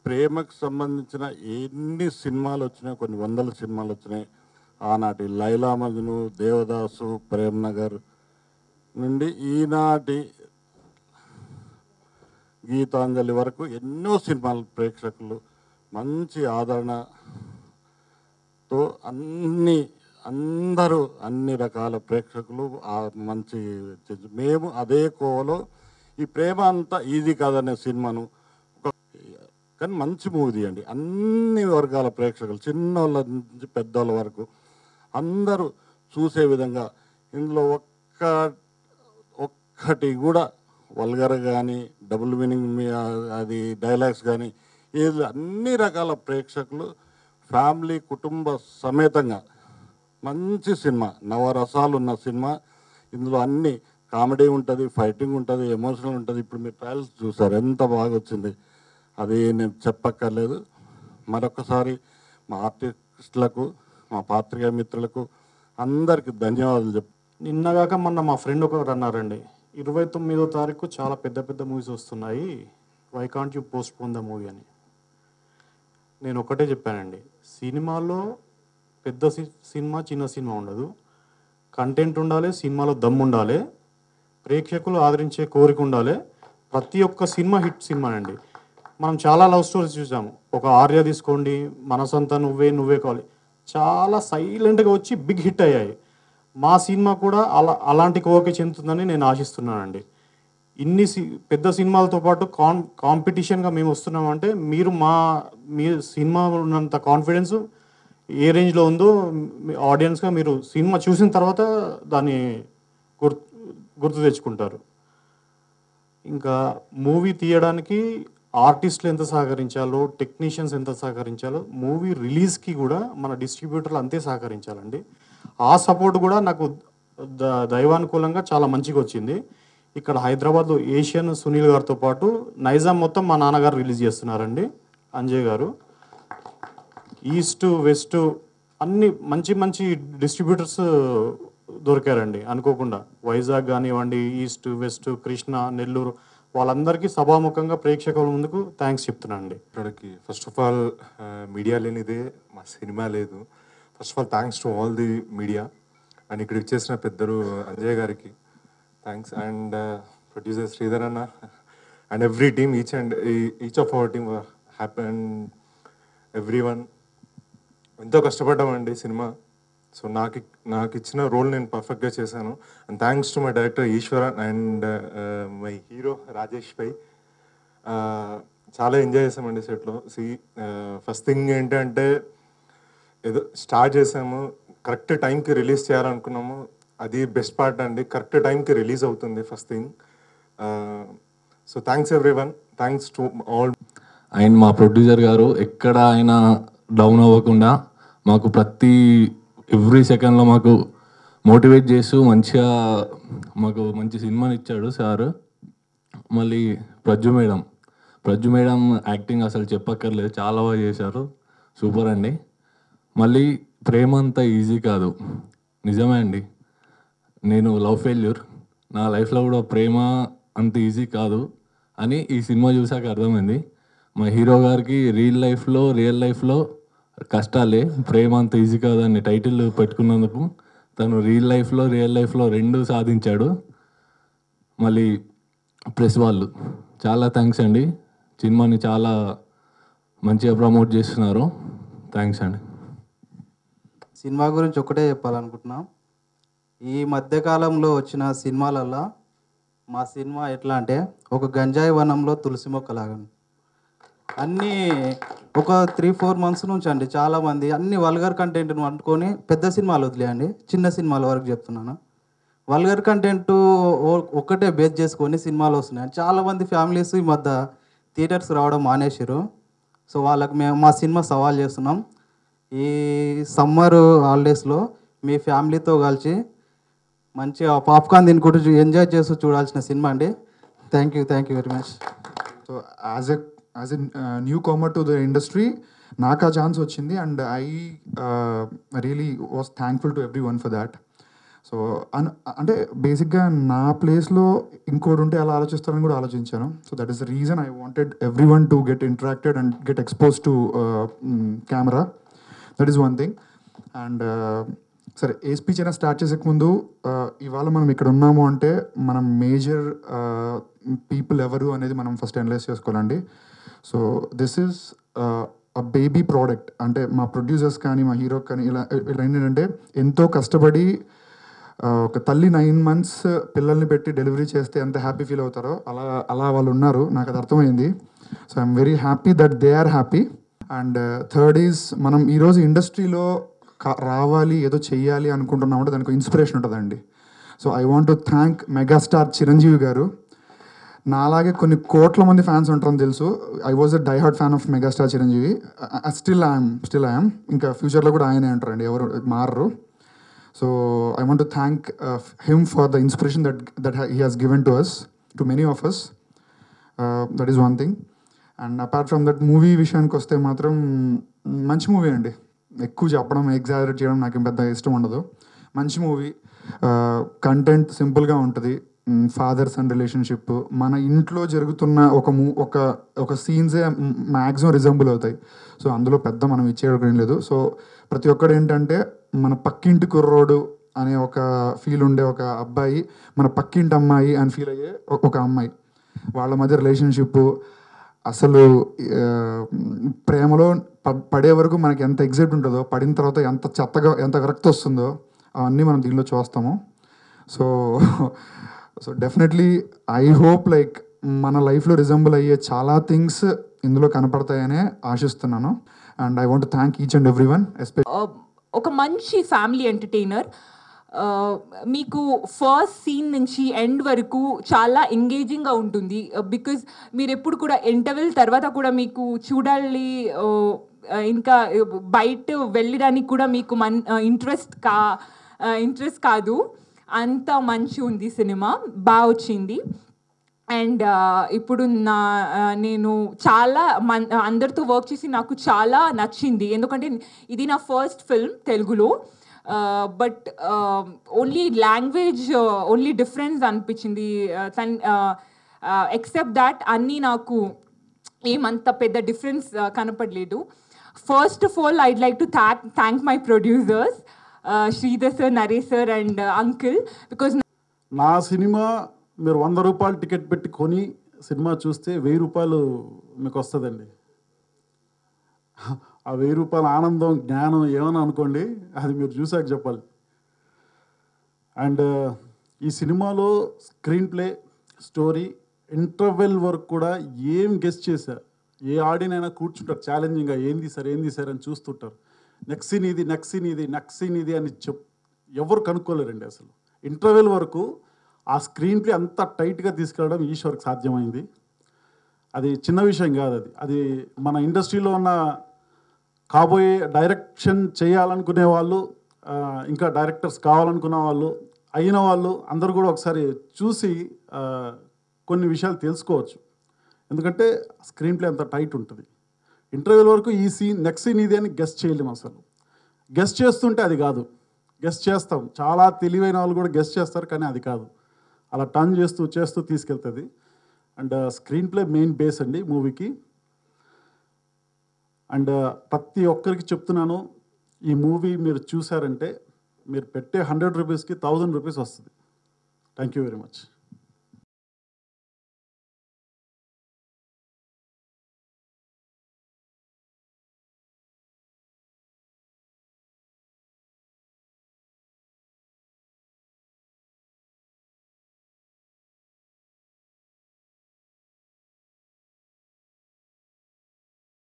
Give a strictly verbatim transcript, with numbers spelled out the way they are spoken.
ప్రేమకు సంబంధించిన ఎన్ని సినిమాలు వచ్చినాయి, కొన్ని వందల సినిమాలు వచ్చినాయి. ఆనాటి లైలా మజ్ను, దేవదాసు, ప్రేమ్ నగర్ నుండి ఈనాటి గీతాంజలి వరకు ఎన్నో సినిమాలు ప్రేక్షకులు మంచి ఆదరణతో అన్ని అందరూ అన్ని రకాల ప్రేక్షకులు మంచి. మేము అదే కోవలో ఈ ప్రేమ అంతా ఈజీ కాదనే సినిమాను కానీ మంచి మూవీ అండి. అన్ని వర్గాల ప్రేక్షకులు చిన్నోళ్ళ నుంచి పెద్దోళ్ళ వరకు అందరూ చూసే విధంగా ఇందులో ఒక్క ఒక్కటి కూడా వల్గర్ కానీ డబుల్ మీనింగ్ అది డైలాగ్స్ కానీ ఇది అన్ని రకాల ప్రేక్షకులు ఫ్యామిలీ కుటుంబ సమేతంగా మంచి సినిమా, నవరసాలు ఉన్న సినిమా. ఇందులో అన్ని కామెడీ ఉంటుంది, ఫైటింగ్ ఉంటుంది, ఎమోషనల్ ఉంటుంది. ఇప్పుడు మీరు ట్రయల్స్ చూసారు ఎంత బాగా వచ్చింది, అది నేను చెప్పక్కర్లేదు. మరొకసారి మా ఆర్టిస్టులకు, మా పాత్రికేయ మిత్రులకు అందరికీ ధన్యవాదాలు చెప్. నిన్నగాక మొన్న మా ఫ్రెండ్ ఒకరు అన్నారండి, ఇరవై తొమ్మిదో తారీఖు చాలా పెద్ద పెద్ద మూవీస్ వస్తున్నాయి, why can't you postpone the movie అని. నేను ఒకటే చెప్పానండి, సినిమాలో పెద్ద సినిమా చిన్న సినిమా ఉండదు, కంటెంట్ ఉండాలి, సినిమాలో దమ్ ఉండాలి, ప్రేక్షకులు ఆదరించే కోరిక ఉండాలి. ప్రతి ఒక్క సినిమా హిట్ సినిమానండి. మనం చాలా లవ్ స్టోరీస్ చూసాము. ఒక ఆర్య తీసుకోండి, మనసంతా నువ్వే నువ్వే కావాలి, చాలా సైలెంట్గా వచ్చి బిగ్ హిట్ అయ్యాయి. మా సినిమా కూడా అలా అలాంటి కోరిక చెందుతుందని నేను ఆశిస్తున్నానండి. ఇన్ని సి పెద్ద సినిమాలతో పాటు కాన్ కాంపిటీషన్గా మేము వస్తున్నామంటే మీరు మా మీ సినిమా ఉన్నంత కాన్ఫిడెన్స్ ఏ రేంజ్లో ఉందో ఆడియన్స్గా మీరు సినిమా చూసిన తర్వాత దాన్ని గుర్తు గుర్తు తెచ్చుకుంటారు. ఇంకా మూవీ తీయడానికి ఆర్టిస్టులు ఎంత సహకరించాలో, టెక్నీషియన్స్ ఎంత సహకరించాలో, మూవీ రిలీజ్కి కూడా మన డిస్ట్రిబ్యూటర్లు అంతే సహకరించాలండి. ఆ సపోర్ట్ కూడా నాకు ద దైవానుకూలంగా చాలా మంచిగా వచ్చింది. ఇక్కడ హైదరాబాద్లో ఏషియన్ సునీల్ గారితో పాటు నైజాం మొత్తం మా నాన్నగారు రిలీజ్ చేస్తున్నారండి, అంజయ్ గారు. ఈస్ట్ వెస్ట్ అన్ని మంచి మంచి డిస్ట్రిబ్యూటర్స్ దొరికారండి అనుకోకుండా. వైజాగ్ కానివ్వండి, ఈస్ట్ వెస్ట్, కృష్ణ, నెల్లూరు, వాళ్ళందరికీ సభాముఖంగా ప్రేక్షకుల ముందుకు థ్యాంక్స్ చెప్తున్నాను అండి. ఇక్కడికి ఫస్ట్ ఆఫ్ ఆల్ మీడియా లేనిదే మా సినిమా లేదు. First of all thanks to all the media and ఇక్కడ ఇచ్చేసిన పెద్దలు అంజయ్ గారికి థ్యాంక్స్ అండ్ ప్రొడ్యూసర్ శ్రీధర్ అన్న and every team, each and each of our team happy and everyone. ఎంతో కష్టపడ్డామండి సినిమా. సో నాకు నాకు ఇచ్చిన రోల్ నేను పర్ఫెక్ట్గా చేశాను. And thanks to my director Eshwar and my hero Rajesh పై. చాలా ఎంజాయ్ చేసామండి సెట్లో. సి ఫస్ట్ థింగ్ ఏంటంటే ఏదో స్టార్ట్ చేసాము, కరెక్ట్ టైంకి రిలీజ్ చేయాలనుకున్నాము, అది బెస్ట్ పార్ట్ అండి. కరెక్ట్ టైంకి రిలీజ్ అవుతుంది first thing. So thanks everyone, thanks to all. And మా ప్రొడ్యూసర్ గారు ఎక్కడ ఆయన డౌన్ అవ్వకుండా మాకు ప్రతి ఎవ్రీ సెకండ్లో మాకు మోటివేట్ చేస్తూ మంచిగా మాకు మంచి సినిమాని ఇచ్చాడు సార్. మళ్ళీ Prajju madam Prajju madam acting అసలు చెప్పక్కర్లేదు, చాలా బాగా చేశారు, సూపర్ అండి. మళ్ళీ ప్రేమ అంత ఈజీ కాదు, నిజమే అండి. నేను లవ్ ఫెయిల్యూర్, నా లైఫ్లో కూడా ప్రేమ అంత ఈజీ కాదు అని ఈ సినిమా చూసాక అర్థమైంది. మా హీరో గారికి రియల్ లైఫ్లో రియల్ లైఫ్లో కష్టాలే, ప్రేమ అంత ఈజీ కాదని టైటిల్ పెట్టుకున్నందుకు తను రియల్ లైఫ్లో రియల్ లైఫ్లో రెండు సాధించాడు. మళ్ళీ ప్రెస్ వాళ్ళు చాలా థ్యాంక్స్ అండి, సినిమాని చాలా మంచిగా ప్రమోట్ చేస్తున్నారు, థ్యాంక్స్ అండి. సినిమా గురించి ఒకటే చెప్పాలనుకుంటున్నాం. ఈ మధ్యకాలంలో వచ్చిన సినిమాలల్లో మా సినిమా ఎట్లా అంటే ఒక గంజాయి వనంలో తులసి మొక్కలాగా. అన్నీ ఒక త్రీ ఫోర్ మంత్స్ నుంచి అండి చాలామంది అన్ని వల్గర్ కంటెంట్ను అనుకొని పెద్ద సినిమాలు వదిలేయండి, చిన్న సినిమాల వరకు చెప్తున్నాను. వల్గర్ కంటెంట్ ఒక్కటే బేస్ చేసుకొని సినిమాలు వస్తున్నాయి. చాలామంది ఫ్యామిలీస్ ఈ మధ్య థియేటర్స్ రావడం మానేసారు. సో వాళ్ళకి మేము మా సినిమా సవాల్ చేస్తున్నాం. ఈ సమ్మర్ హాలిడేస్లో మీ ఫ్యామిలీతో కలిసి మంచిగా పాప్కార్న్ తినుకుంటూ ఎంజాయ్ చేస్తూ చూడాల్సిన సినిమా అండి. Thank you thank you very much. So as a as a newcomer to the industry నాకు ఆ ఛాన్స్ వచ్చింది and I really was thankful to everyone for that. So అన్ అంటే బేసిక్గా నా ప్లేస్లో ఇంకోటి ఉంటే అలా ఆలోచిస్తారని కూడా ఆలోచించాను. So that is the reason I wanted everyone to get interacted and get expose to camera. That is one thing. And సరే, ఏ స్పీచ్ అయినా స్టార్ట్ చేసే ముందు ఇవాళ మనం ఇక్కడ ఉన్నాము అంటే మనం మేజర్ పీపుల్ ఎవరు అనేది మనం ఫస్ట్ అనలైజ్ చేసుకోవాలండి. So this is a baby product. అంటే మా ప్రొడ్యూసర్స్ కానీ మా హీరో కానీ ఇలా ఇలా ఏంటంటే ఎంతో కష్టపడి ఒక తల్లి నైన్ మంత్స్ పిల్లల్ని పెట్టి డెలివరీ చేస్తే ఎంత హ్యాపీ ఫీల్ అవుతారో అలా అలా వాళ్ళు ఉన్నారు. నాకు అది అర్థమైంది. So I'm very happy that they are happy. And third is మనం ఈరోజు ఇండస్ట్రీలో రావాలి ఏదో చెయ్యాలి అనుకుంటున్నామంటే దానికి ఇన్స్పిరేషన్ ఉంటుందండి. So I want to thank megastar Chiranjeevi గారు. నాలాగే కొన్ని కోట్ల మంది ఫ్యాన్స్ ఉంటారని తెలుసు. I was a die hard fan of megastar Chiranjeevi. Still I'm still I'm ఇంకా ఫ్యూచర్లో కూడా ఆయనే అంటారండి, ఎవరు మారరు. So I want to thank him for the inspiration that that he has given to us, to many of us. That is one thing. And apart from that movie విషయానికి వస్తే మాత్రం మంచి మూవీ అండి. ఎక్కువ చెప్పడం ఎగ్జాజరేట్ చేయడం నాకు పెద్ద ఇష్టం ఉండదు. మంచి మూవీ, కంటెంట్ సింపుల్గా ఉంటుంది. ఫాదర్ సన్ రిలేషన్షిప్ మన ఇంట్లో జరుగుతున్న ఒక మూ ఒక ఒక సీన్సే మ్యాక్సిమం రిజంబుల్ అవుతాయి. సో అందులో పెద్ద మనం ఇచ్చేయడం లేదు. సో ప్రతి ఒక్కడు ఏంటంటే మన పక్కింటి కుర్రోడు అనే ఒక ఫీల్ ఉండే ఒక అబ్బాయి, మన పక్కింటి అమ్మాయి అని ఫీల్ అయ్యే ఒక అమ్మాయి, వాళ్ళ మధ్య రిలేషన్షిప్ అసలు ప్రేమలో పడే వరకు మనకి ఎంత ఎగ్జైట్ ఉంటుందో, పడిన తర్వాత ఎంత చెత్తగా ఎంత విరక్తి వస్తుందో అవన్నీ మనం దీనిలో చూస్తాము. So so definitely I hope like మన లైఫ్లో రిజంబుల్ అయ్యే చాలా థింగ్స్ ఇందులో కనపడతాయనే ఆశిస్తున్నాను. And I want to thank each and everyone. ఒక మంచి ఫ్యామిలీ ఎంటర్టైనర్. మీకు ఫస్ట్ సీన్ నుంచి ఎండ్ వరకు చాలా ఎంగేజింగ్గా ఉంటుంది. బికాజ్ మీరు ఎప్పుడు కూడా ఇంటర్వెల్ తర్వాత కూడా మీకు చూడాలి, ఇంకా బయట వెళ్ళడానికి కూడా మీకు మన్ ఇంట్రెస్ట్ కా ఇంట్రెస్ట్ కాదు. అంత మంచి ఉంది సినిమా, బాగా వచ్చింది. అండ్ ఇప్పుడు నా నేను చాలా మన్ అందరితో వర్క్ చేసి నాకు చాలా నచ్చింది. ఎందుకంటే ఇది నా ఫస్ట్ ఫిల్మ్ తెలుగులో. But only language only difference అనిపించింది. తన్ ఎక్సెప్ట్ దాట్ అన్నీ నాకు ఏమంత పెద్ద డిఫరెన్స్ కనపడలేదు. First of all I'd like to thank thank my producers Sridhar sir, Naresh sir and uncle. Because నా సినిమా మీరు వంద రూపాయలు టికెట్ పెట్టి కొని సినిమా చూస్తే వెయ్యి రూపాయలు మీకు వస్తుందండి. ఆ వెయ్యి రూపాయల ఆనందం, జ్ఞానం ఏమని అనుకోండి, అది మీరు చూసాక చెప్పాలి. అండ్ ఈ సినిమాలో స్క్రీన్ ప్లే, స్టోరీ, ఇంటర్వెల్ వరకు కూడా ఏం గెస్ట్ చేశారు. ఏ ఆడియన్ అయినా కూర్చుంటారు ఛాలెంజింగ్గా, ఏంది సార్ ఏంది సార్ అని చూస్తుంటారు. నెక్స్ట్ సీన్ ఇది, నెక్స్ట్ సీన్ ఇది, నెక్స్ట్ సీన్ ఇది అని చెప్ ఎవరు కనుక్కోలేరండి. అసలు ఇంటర్వెల్ వరకు ఆ స్క్రీన్ ప్లే అంత టైట్గా తీసుకెళ్ళడం ఈశ్వర్కి సాధ్యమైంది. అది చిన్న విషయం కాదు. అది అది మన ఇండస్ట్రీలో ఉన్న కాబోయే డైరెక్షన్ చేయాలనుకునే వాళ్ళు, ఇంకా డైరెక్టర్స్ కావాలనుకున్న వాళ్ళు, అయిన వాళ్ళు అందరూ కూడా ఒకసారి చూసి కొన్ని విషయాలు తెలుసుకోవచ్చు. ఎందుకంటే స్క్రీన్ ప్లే అంత టైట్ ఉంటుంది. ఇంటర్వ్యూల వరకు ఈ సీన్ నెక్స్ట్ సీన్ ఇది అని గెస్ట్ చేయలేము. అసలు గెస్ట్ చేస్తుంటే అది కాదు. గెస్ట్ చేస్తాం, చాలా తెలివైన వాళ్ళు కూడా గెస్ట్ చేస్తారు, కానీ అది కాదు. అలా టర్న్ చేస్తూ చేస్తూ తీసుకెళ్తుంది. And screenplay main base అండి మూవీకి. అండ్ ప్రతి ఒక్కరికి చెప్తున్నాను, ఈ మూవీ మీరు చూసారంటే మీరు పెట్టే హండ్రెడ్ రూపీస్కి థౌజండ్ రూపీస్ వస్తుంది. Thank you very much.